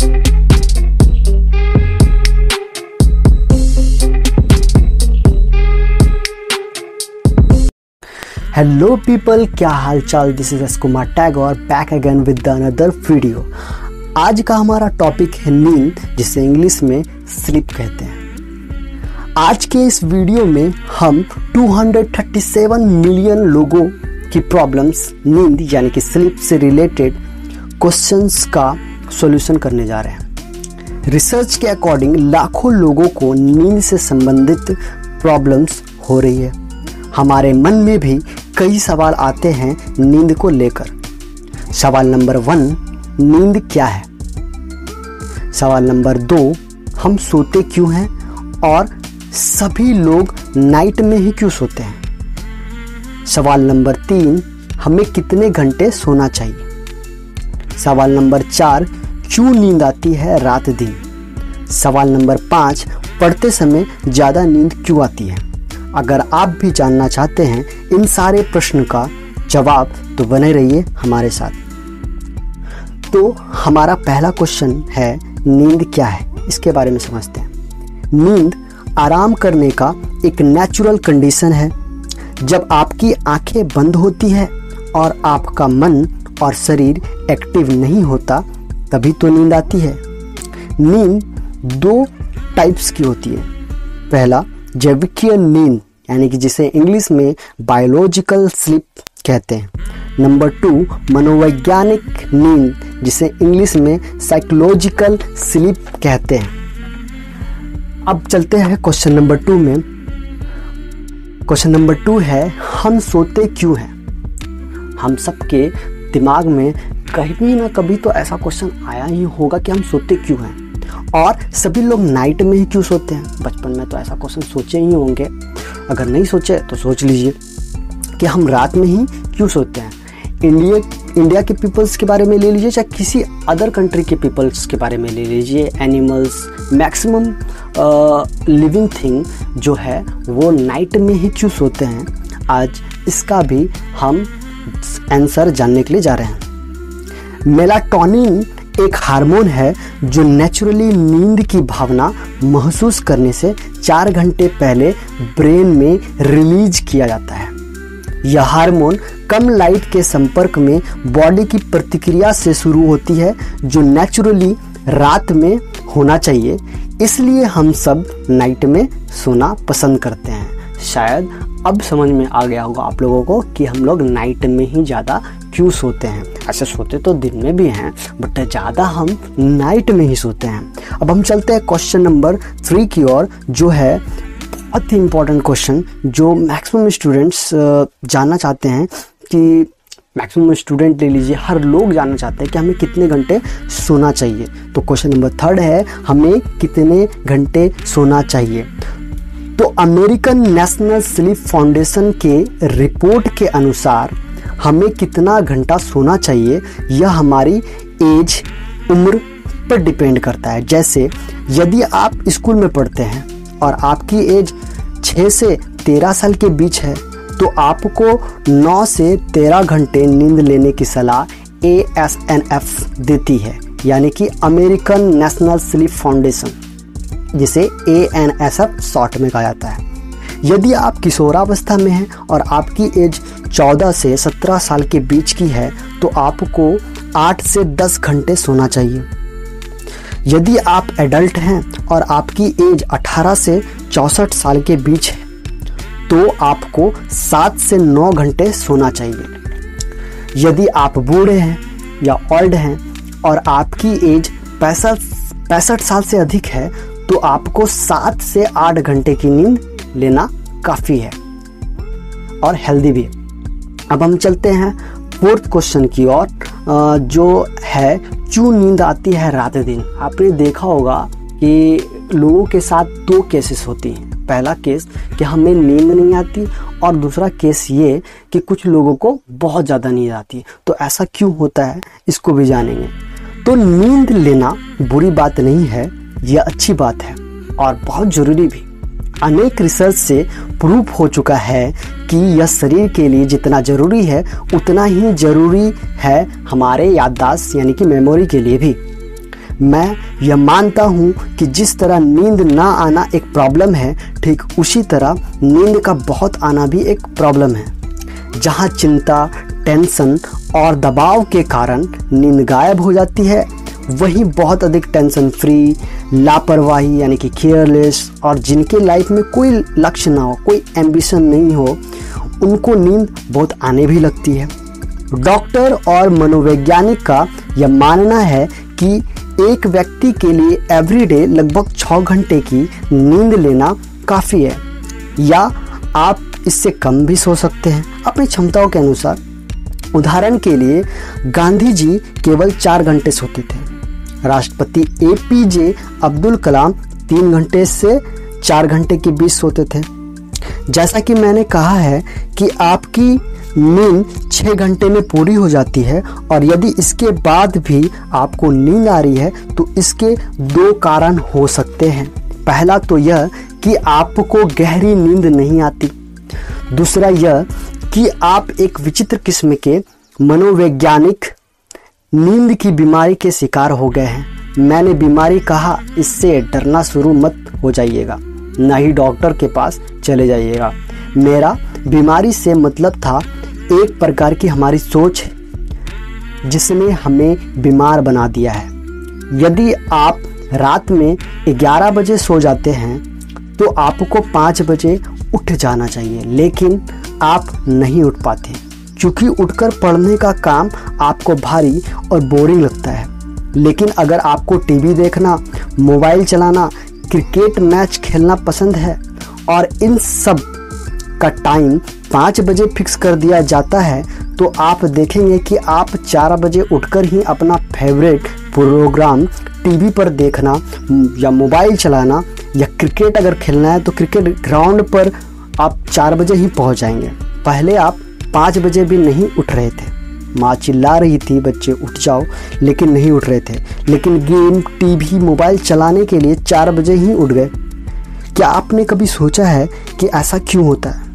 Hello people, क्या हाल चाल। This is S Kumar Tagore back again with another video. आज का हमारा टॉपिक है नींद, जिसे इंग्लिश में स्लीप कहते हैं। आज के इस वीडियो में हम 237 मिलियन लोगों की प्रॉब्लम्स नींद यानी कि स्लीप से रिलेटेड क्वेश्चंस का सॉल्यूशन करने जा रहे हैं। रिसर्च के अकॉर्डिंग लाखों लोगों को नींद से संबंधित प्रॉब्लम्स हो रही है। हमारे मन में भी कई सवाल आते हैं नींद को लेकर। सवाल नंबर 1, नींद क्या है। सवाल नंबर 2, हम सोते क्यों हैं और सभी लोग नाइट में ही क्यों सोते हैं। सवाल नंबर 3, हमें कितने घंटे सोना चाहिए। सवाल नंबर 4, क्यों नींद आती है रात दिन। सवाल नंबर 5, पढ़ते समय ज़्यादा नींद क्यों आती है। अगर आप भी जानना चाहते हैं इन सारे प्रश्न का जवाब तो बने रहिए हमारे साथ। तो हमारा पहला क्वेश्चन है, नींद क्या है, इसके बारे में समझते हैं। नींद आराम करने का एक नेचुरल कंडीशन है। जब आपकी आंखें बंद होती है और आपका मन और शरीर एक्टिव नहीं होता, तभी तो नींद आती है। नींद 2 टाइप्स की होती है। पहला जैविकीय नींद यानी कि जिसे इंग्लिश में बायोलॉजिकल स्लीप कहते हैं। नंबर 2 मनोवैज्ञानिक नींद, जिसे इंग्लिश में साइकोलॉजिकल स्लीप कहते हैं। अब चलते हैं क्वेश्चन नंबर 2 में। क्वेश्चन नंबर 2 है, हम सोते क्यों हैं। हम सबके दिमाग में कभी ना कभी तो ऐसा क्वेश्चन आया ही होगा कि हम सोते क्यों हैं और सभी लोग नाइट में ही क्यों सोते हैं। बचपन में तो ऐसा क्वेश्चन सोचे ही होंगे, अगर नहीं सोचे तो सोच लीजिए कि हम रात में ही क्यों सोते हैं। इंडिया के पीपल्स के बारे में ले लीजिए, चाहे किसी अदर कंट्री के पीपल्स के बारे में ले लीजिए, एनिमल्स, मैक्सिमम लिविंग थिंग जो है वो नाइट में ही क्यों सोते हैं। आज इसका भी हम आंसर जानने के लिए जा रहे हैं। मेलाटोनिन एक हार्मोन है जो नेचुरली नींद की भावना महसूस करने से 4 घंटे पहले ब्रेन में रिलीज किया जाता है। यह हार्मोन कम लाइट के संपर्क में बॉडी की प्रतिक्रिया से शुरू होती है, जो नेचुरली रात में होना चाहिए। इसलिए हम सब नाइट में सोना पसंद करते हैं। शायद अब समझ में आ गया होगा आप लोगों को कि हम लोग नाइट में ही ज़्यादा क्यों सोते हैं। ऐसे सोते तो दिन में भी हैं, बट ज़्यादा हम नाइट में ही सोते हैं। अब हम चलते हैं क्वेश्चन नंबर 3 की ओर, जो है बहुत ही इम्पोर्टेंट क्वेश्चन, जो मैक्सिमम स्टूडेंट्स जानना चाहते हैं कि मैक्सिमम स्टूडेंट ले लीजिए, हर लोग जानना चाहते हैं कि हमें कितने घंटे सोना चाहिए। तो क्वेश्चन नंबर 3 है, हमें कितने घंटे सोना चाहिए। तो अमेरिकन नेशनल स्लीप फाउंडेशन के रिपोर्ट के अनुसार हमें कितना घंटा सोना चाहिए, यह हमारी एज, उम्र पर डिपेंड करता है। जैसे यदि आप स्कूल में पढ़ते हैं और आपकी एज 6 से 13 साल के बीच है, तो आपको 9 से 13 घंटे नींद लेने की सलाह ASNF देती है, यानी कि अमेरिकन नेशनल स्लीप फाउंडेशन, जिसे ANSF शॉर्ट में कहा जाता है। यदि आप किशोरावस्था में हैं और आपकी एज 14 से 17 साल के बीच की है, तो आपको 8 से 10 घंटे सोना चाहिए। यदि आप एडल्ट हैं और आपकी एज 18 से 64 साल के बीच है, तो आपको 7 से 9 घंटे सोना चाहिए। यदि आप बूढ़े हैं या ओल्ड हैं और आपकी एज 65 साल से अधिक है, तो आपको 7 से 8 घंटे की नींद लेना काफ़ी है और हेल्दी भी। अब हम चलते हैं 4th क्वेश्चन की ओर, जो है क्यों नींद आती है रात दिन। आपने देखा होगा कि लोगों के साथ 2 केसेस होती हैं। पहला केस कि हमें नींद नहीं आती और दूसरा केस ये कि कुछ लोगों को बहुत ज़्यादा नींद आती है। तो ऐसा क्यों होता है, इसको भी जानेंगे। तो नींद लेना बुरी बात नहीं है, यह अच्छी बात है और बहुत ज़रूरी भी। अनेक रिसर्च से प्रूफ हो चुका है कि यह शरीर के लिए जितना ज़रूरी है उतना ही ज़रूरी है हमारे याददाश्त यानी कि मेमोरी के लिए भी। मैं यह मानता हूँ कि जिस तरह नींद ना आना एक प्रॉब्लम है, ठीक उसी तरह नींद का बहुत आना भी एक प्रॉब्लम है। जहाँ चिंता, टेंशन और दबाव के कारण नींद गायब हो जाती है, वहीं बहुत अधिक टेंशन फ्री, लापरवाही यानी कि केयरलेस और जिनके लाइफ में कोई लक्ष्य ना हो, कोई एम्बिशन नहीं हो, उनको नींद बहुत आने भी लगती है। डॉक्टर और मनोवैज्ञानिक का यह मानना है कि एक व्यक्ति के लिए एवरीडे लगभग 6 घंटे की नींद लेना काफ़ी है, या आप इससे कम भी सो सकते हैं अपनी क्षमताओं के अनुसार। उदाहरण के लिए गांधी जी केवल 4 घंटे सोते थे। राष्ट्रपति APJ अब्दुल कलाम 3 घंटे से 4 घंटे के बीच सोते थे। जैसा कि मैंने कहा है कि आपकी नींद 6 घंटे में पूरी हो जाती है, और यदि इसके बाद भी आपको नींद आ रही है तो इसके 2 कारण हो सकते हैं। पहला तो यह कि आपको गहरी नींद नहीं आती, दूसरा यह कि आप एक विचित्र किस्म के मनोवैज्ञानिक नींद की बीमारी के शिकार हो गए हैं। मैंने बीमारी कहा, इससे डरना शुरू मत हो जाइएगा, ना ही डॉक्टर के पास चले जाइएगा। मेरा बीमारी से मतलब था एक प्रकार की हमारी सोच जिसने हमें बीमार बना दिया है। यदि आप रात में 11 बजे सो जाते हैं तो आपको 5 बजे उठ जाना चाहिए, लेकिन आप नहीं उठ पाते क्योंकि उठकर पढ़ने का काम आपको भारी और बोरिंग लगता है। लेकिन अगर आपको टीवी देखना, मोबाइल चलाना, क्रिकेट मैच खेलना पसंद है और इन सब का टाइम 5 बजे फिक्स कर दिया जाता है, तो आप देखेंगे कि आप 4 बजे उठकर ही अपना फेवरेट प्रोग्राम टीवी पर देखना या मोबाइल चलाना या क्रिकेट अगर खेलना है तो क्रिकेट ग्राउंड पर आप 4 बजे ही पहुंच जाएंगे। पहले आप 5 बजे भी नहीं उठ रहे थे, माँ चिल्ला रही थी बच्चे उठ जाओ, लेकिन नहीं उठ रहे थे। लेकिन गेम, टीवी, मोबाइल चलाने के लिए 4 बजे ही उठ गए। क्या आपने कभी सोचा है कि ऐसा क्यों होता है?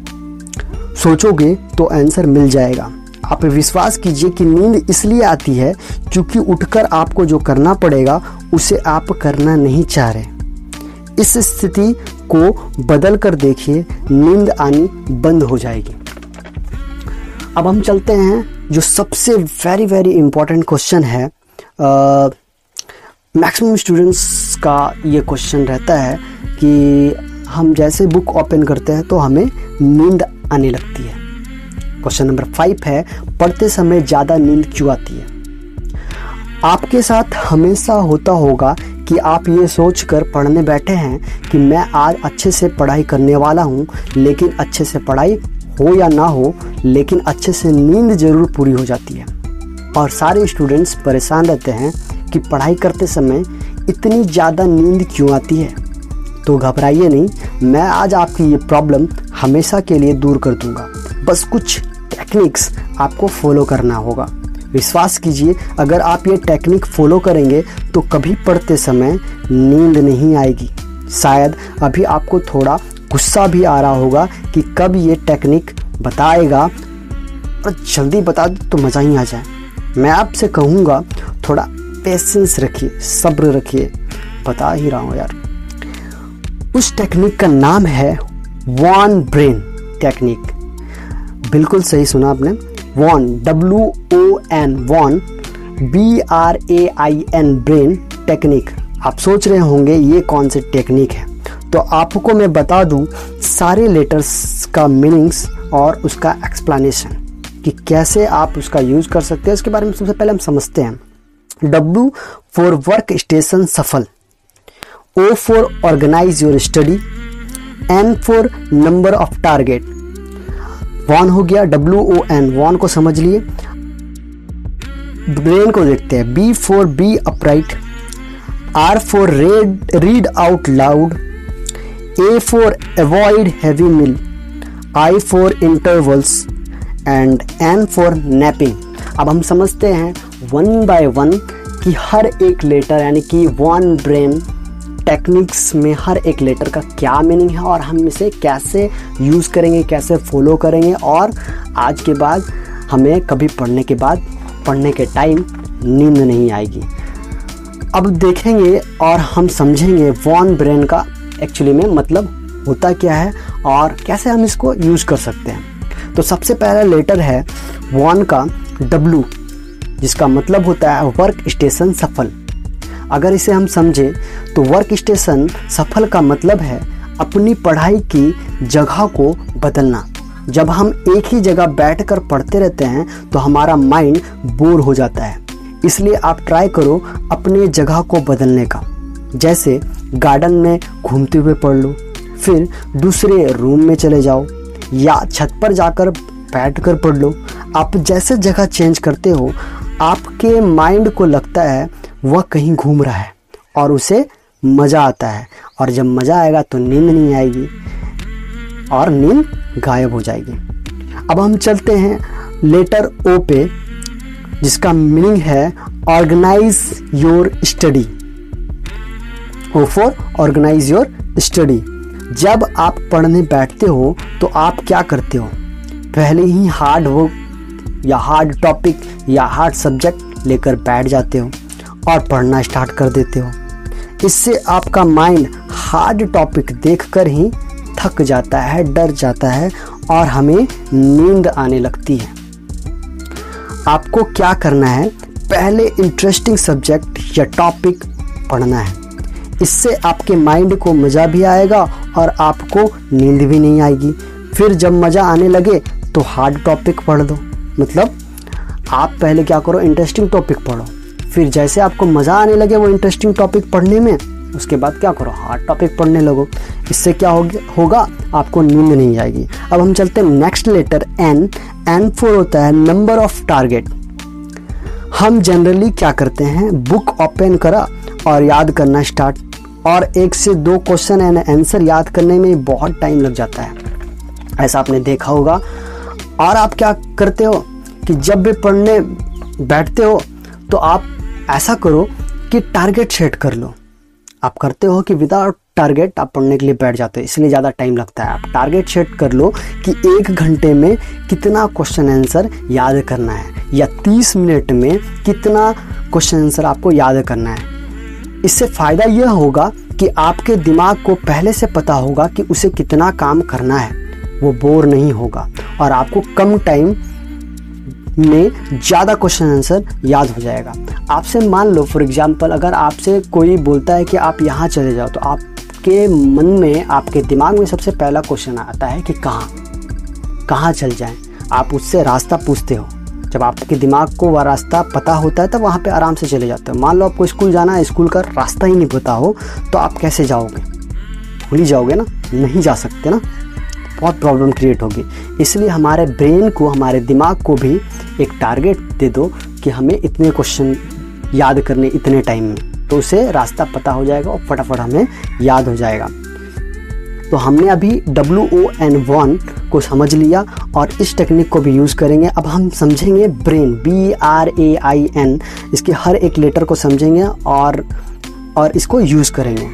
सोचोगे तो आंसर मिल जाएगा। आप विश्वास कीजिए कि नींद इसलिए आती है क्योंकि उठकर आपको जो करना पड़ेगा उसे आप करना नहीं चाह रहे। इस स्थिति को बदल कर देखिए, नींद आनी बंद हो जाएगी। अब हम चलते हैं जो सबसे वेरी इंपॉर्टेंट क्वेश्चन है। मैक्सिमम स्टूडेंट्स का ये क्वेश्चन रहता है कि हम जैसे बुक ओपन करते हैं तो हमें नींद आने लगती है। क्वेश्चन नंबर 5 है, पढ़ते समय ज़्यादा नींद क्यों आती है? आपके साथ हमेशा होता होगा कि आप ये सोचकर पढ़ने बैठे हैं कि मैं आज अच्छे से पढ़ाई करने वाला हूँ, लेकिन अच्छे से पढ़ाई हो या ना हो, लेकिन अच्छे से नींद ज़रूर पूरी हो जाती है। और सारे स्टूडेंट्स परेशान रहते हैं कि पढ़ाई करते समय इतनी ज़्यादा नींद क्यों आती है। तो घबराइए नहीं, मैं आज आपकी ये प्रॉब्लम हमेशा के लिए दूर कर दूंगा। बस कुछ टेक्निक्स आपको फॉलो करना होगा। विश्वास कीजिए, अगर आप ये टेक्निक फॉलो करेंगे तो कभी पढ़ते समय नींद नहीं आएगी। शायद अभी आपको थोड़ा गुस्सा भी आ रहा होगा कि कब ये टेक्निक बताएगा, पर जल्दी बता दो तो मज़ा ही आ जाए। मैं आपसे कहूँगा थोड़ा पेशेंस रखिए, सब्र रखिए, बता ही रहा हूँ यार। उस टेक्निक का नाम है वॉन ब्रेन टेक्निक। बिल्कुल सही सुना आपने, won, WON, won, BRAIN, brain technique. आप सोच रहे होंगे ये कौन सी टेक्निक है, तो आपको मैं बता दूं सारे लेटर्स का मीनिंग्स और उसका एक्सप्लेनेशन कि कैसे आप उसका यूज़ कर सकते हैं। इसके बारे में सबसे पहले हम समझते हैं। W फॉर वर्क स्टेशन सफल, O for organise your study, N for number of target. Won हो गया, WON, वॉन को समझ लिए। ब्रेन को देखते हैं। B for be upright, R for read out loud, A for avoid heavy meal, I for intervals and N for napping. अब हम समझते हैं 1 बाय 1 कि हर एक लेटर यानी कि वॉन ब्रेन टेक्निक्स में हर एक लेटर का क्या मीनिंग है और हम इसे कैसे यूज़ करेंगे, कैसे फॉलो करेंगे, और आज के बाद हमें कभी पढ़ने के टाइम नींद नहीं आएगी। अब देखेंगे और हम समझेंगे वॉन ब्रेन का एक्चुअली में मतलब होता क्या है और कैसे हम इसको यूज कर सकते हैं। तो सबसे पहला लेटर है वॉन का W, जिसका मतलब होता है वर्क स्टेशन सफल। अगर इसे हम समझें तो वर्क स्टेशन सफल का मतलब है अपनी पढ़ाई की जगह को बदलना। जब हम एक ही जगह बैठकर पढ़ते रहते हैं तो हमारा माइंड बोर हो जाता है, इसलिए आप ट्राई करो अपने जगह को बदलने का। जैसे गार्डन में घूमते हुए पढ़ लो, फिर दूसरे रूम में चले जाओ या छत पर जाकर बैठकर पढ़ लो। आप जैसे जगह चेंज करते हो आपके माइंड को लगता है वह कहीं घूम रहा है और उसे मज़ा आता है, और जब मज़ा आएगा तो नींद नहीं आएगी और नींद गायब हो जाएगी। अब हम चलते हैं लेटर O पे, जिसका मीनिंग है organise your study. O for organise your study. जब आप पढ़ने बैठते हो तो आप क्या करते हो? पहले ही हार्ड वर्क या हार्ड टॉपिक या हार्ड सब्जेक्ट लेकर बैठ जाते हो और पढ़ना स्टार्ट कर देते हो। इससे आपका माइंड हार्ड टॉपिक देखकर ही थक जाता है, डर जाता है और हमें नींद आने लगती है। आपको क्या करना है? पहले इंटरेस्टिंग सब्जेक्ट या टॉपिक पढ़ना है। इससे आपके माइंड को मज़ा भी आएगा और आपको नींद भी नहीं आएगी। फिर जब मज़ा आने लगे तो हार्ड टॉपिक पढ़ दो। मतलब आप पहले क्या करो, इंटरेस्टिंग टॉपिक पढ़ो, फिर जैसे आपको मज़ा आने लगे वो इंटरेस्टिंग टॉपिक पढ़ने में, उसके बाद क्या करो, हार्ड टॉपिक पढ़ने लगो। इससे क्या होगा, आपको नींद नहीं आएगी। अब हम चलते हैं नेक्स्ट लेटर N फॉर होता है नंबर ऑफ टारगेट। हम जनरली क्या करते हैं, बुक ओपन करा और याद करना स्टार्ट, और 1 से 2 क्वेश्चन एंड आंसर याद करने में बहुत टाइम लग जाता है, ऐसा आपने देखा होगा। और आप क्या करते हो कि जब भी पढ़ने बैठते हो तो आप ऐसा करो कि टारगेट सेट कर लो। आप करते हो कि विदाउट टारगेट आप पढ़ने के लिए बैठ जाते हो, इसलिए ज़्यादा टाइम लगता है। आप टारगेट सेट कर लो कि 1 घंटे में कितना क्वेश्चन आंसर याद करना है या 30 मिनट में कितना क्वेश्चन आंसर आपको याद करना है। इससे फ़ायदा यह होगा कि आपके दिमाग को पहले से पता होगा कि उसे कितना काम करना है, वो बोर नहीं होगा और आपको कम टाइम में ज़्यादा क्वेश्चन आंसर याद हो जाएगा। आपसे मान लो फॉर एग्जांपल अगर आपसे कोई बोलता है कि आप यहाँ चले जाओ, तो आपके मन में, आपके दिमाग में सबसे पहला क्वेश्चन आता है कि कहाँ चल जाएं। आप उससे रास्ता पूछते हो। जब आपके दिमाग को वह रास्ता पता होता है तब वहाँ पे आराम से चले जाते हो। मान लो आपको स्कूल जाना है, स्कूल का रास्ता ही नहीं पता हो तो आप कैसे जाओगे? भूल ही जाओगे ना, नहीं जा सकते ना, बहुत प्रॉब्लम क्रिएट होगी। इसलिए हमारे ब्रेन को, हमारे दिमाग को भी एक टारगेट दे दो कि हमें इतने क्वेश्चन याद करने इतने टाइम में, तो उसे रास्ता पता हो जाएगा और फटाफट हमें याद हो जाएगा। तो हमने अभी WON को समझ लिया और इस टेक्निक को भी यूज़ करेंगे। अब हम समझेंगे ब्रेन, BRAIN, इसके हर एक लेटर को समझेंगे और इसको यूज़ करेंगे।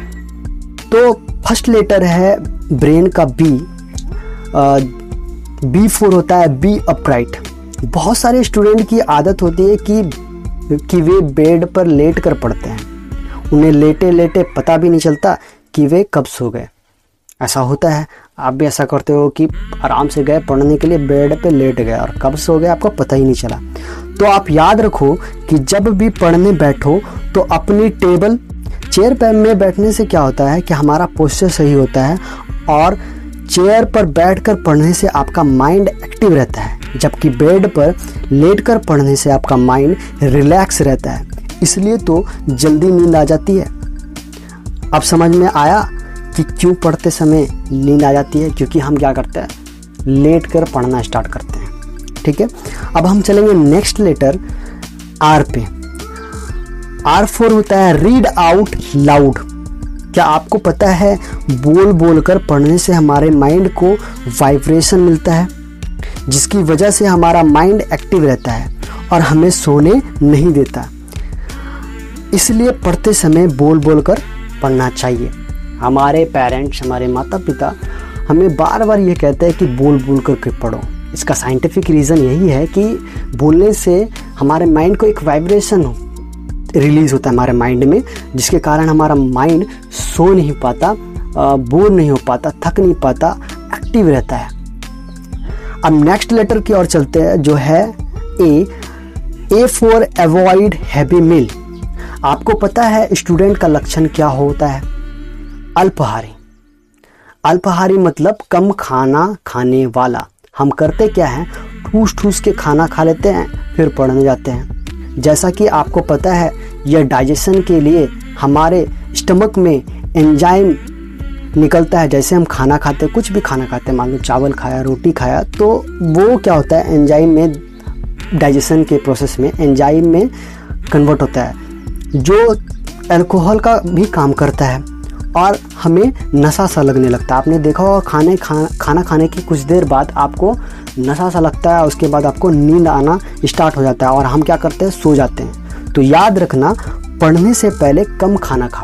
तो फर्स्ट लेटर है ब्रेन का B फॉर होता है बी अपराइट। बहुत सारे स्टूडेंट की आदत होती है कि वे बेड पर लेट कर पढ़ते हैं। उन्हें लेटे लेटे पता भी नहीं चलता कि वे कब सो गए। ऐसा होता है, आप भी ऐसा करते हो कि आराम से गए पढ़ने के लिए, बेड पे लेट गए और कब सो गए आपको पता ही नहीं चला। तो आप याद रखो कि जब भी पढ़ने बैठो तो अपनी टेबल, चेयर पर में बैठने से क्या होता है कि हमारा पोस्चर सही होता है और चेयर पर बैठकर पढ़ने से आपका माइंड एक्टिव रहता है, जबकि बेड पर लेटकर पढ़ने से आपका माइंड रिलैक्स रहता है। इसलिए तो जल्दी नींद आ जाती है। अब समझ में आया कि क्यों पढ़ते समय नींद आ जाती है? क्योंकि हम क्या करते हैं, लेट कर पढ़ना स्टार्ट करते हैं। ठीक है, अब हम चलेंगे नेक्स्ट लेटर R पे। R फॉर होता है रीड आउट लाउड। क्या आपको पता है बोल बोल कर पढ़ने से हमारे माइंड को वाइब्रेशन मिलता है, जिसकी वजह से हमारा माइंड एक्टिव रहता है और हमें सोने नहीं देता। इसलिए पढ़ते समय बोल बोल कर पढ़ना चाहिए। हमारे पेरेंट्स, हमारे माता पिता हमें बार बार ये कहते हैं कि बोल बोल कर पढ़ो। इसका साइंटिफिक रीज़न यही है कि बोलने से हमारे माइंड को एक वाइब्रेशन रिलीज़ होता है हमारे माइंड में, जिसके कारण हमारा माइंड सो नहीं पाता, बोर नहीं हो पाता, थक नहीं पाता, एक्टिव रहता है। अब नेक्स्ट लेटर की ओर चलते हैं, जो है A for avoid heavy meal. आपको पता है स्टूडेंट का लक्षण क्या होता है? अल्पाहारी। अल्पाहारी मतलब कम खाना खाने वाला। हम करते क्या हैं, ठूस ठूस के खाना खा लेते हैं, फिर पढ़ने जाते हैं। जैसा कि आपको पता है, यह डाइजेशन के लिए हमारे स्टमक में एंजाइम निकलता है। जैसे हम खाना खाते हैं, कुछ भी खाना खाते हैं, मान लो चावल खाया, रोटी खाया, तो वो क्या होता है, एंजाइम में, डाइजेशन के प्रोसेस में एंजाइम में कन्वर्ट होता है, जो अल्कोहल का भी काम करता है और हमें नशा सा लगने लगता है। आपने देखा होगा खाना खाने की कुछ देर बाद आपको नशा सा लगता है, उसके बाद आपको नींद आना स्टार्ट हो जाता है और हम क्या करते हैं, सो जाते हैं। तो याद रखना, पढ़ने से पहले कम खाना खाओ,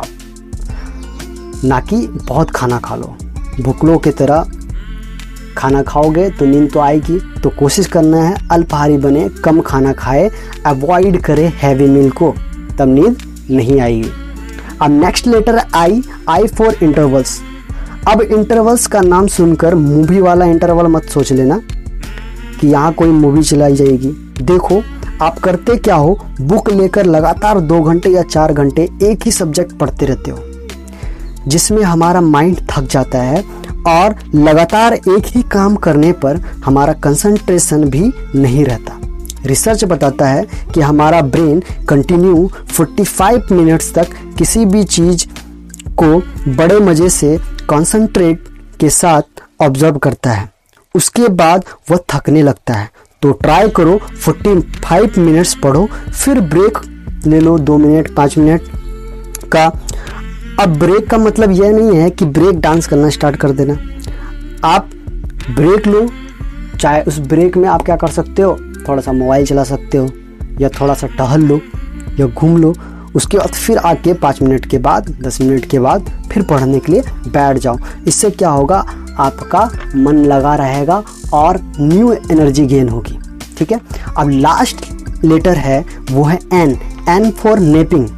ना कि बहुत खाना खा लो। भुखलों की तरह खाना खाओगे तो नींद तो आएगी। तो कोशिश करना है अल्पाहारी बने, कम खाना खाए, अवॉइड करे हैवी मील को, तब नींद नहीं आएगी। अब next letter I for intervals. अब इंटरवल्स का नाम सुनकर मूवी वाला इंटरवल मत सोच लेना कि यहाँ कोई मूवी चलाई जाएगी। देखो आप करते क्या हो, बुक लेकर लगातार 2 घंटे या 4 घंटे एक ही सब्जेक्ट पढ़ते रहते हो, जिसमें हमारा माइंड थक जाता है और लगातार एक ही काम करने पर हमारा कंसंट्रेशन भी नहीं रहता। रिसर्च बताता है कि हमारा ब्रेन कंटिन्यू 45 मिनट्स तक किसी भी चीज़ को बड़े मज़े से कंसंट्रेट के साथ ऑब्जर्व करता है, उसके बाद वह थकने लगता है। तो ट्राई करो, 45 मिनट्स पढ़ो, फिर ब्रेक ले लो 2 मिनट 5 मिनट का। अब ब्रेक का मतलब यह नहीं है कि ब्रेक डांस करना स्टार्ट कर देना। आप ब्रेक लो, चाहे उस ब्रेक में आप क्या कर सकते हो, थोड़ा सा मोबाइल चला सकते हो या थोड़ा सा टहल लो या घूम लो। उसके बाद फिर आके 5 मिनट के बाद 10 मिनट के बाद फिर पढ़ने के लिए बैठ जाओ। इससे क्या होगा, आपका मन लगा रहेगा और न्यू एनर्जी गेन होगी। ठीक है। अब लास्ट लेटर है, वो है एन फॉर नेपिंग।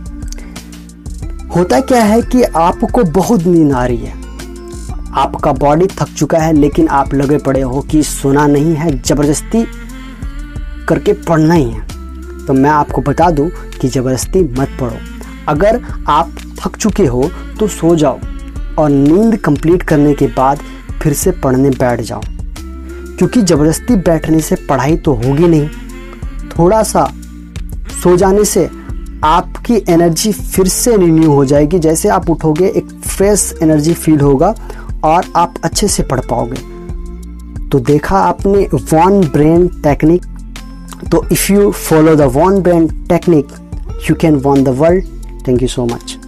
होता क्या है कि आपको बहुत नींद आ रही है, आपका बॉडी थक चुका है, लेकिन आप लगे पड़े हो कि सोना नहीं है, ज़बरदस्ती करके पढ़ना ही है। तो मैं आपको बता दूं कि ज़बरदस्ती मत पढ़ो। अगर आप थक चुके हो तो सो जाओ और नींद कंप्लीट करने के बाद फिर से पढ़ने बैठ जाओ, क्योंकि ज़बरदस्ती बैठने से पढ़ाई तो होगी नहीं। थोड़ा सा सो जाने से आपकी एनर्जी फिर से रिन्यू हो जाएगी। जैसे आप उठोगे एक फ्रेश एनर्जी फील होगा और आप अच्छे से पढ़ पाओगे। तो देखा आपने वन ब्रेन टेक्निक। तो if you follow the one brain technique, you can win the world. Thank you so much.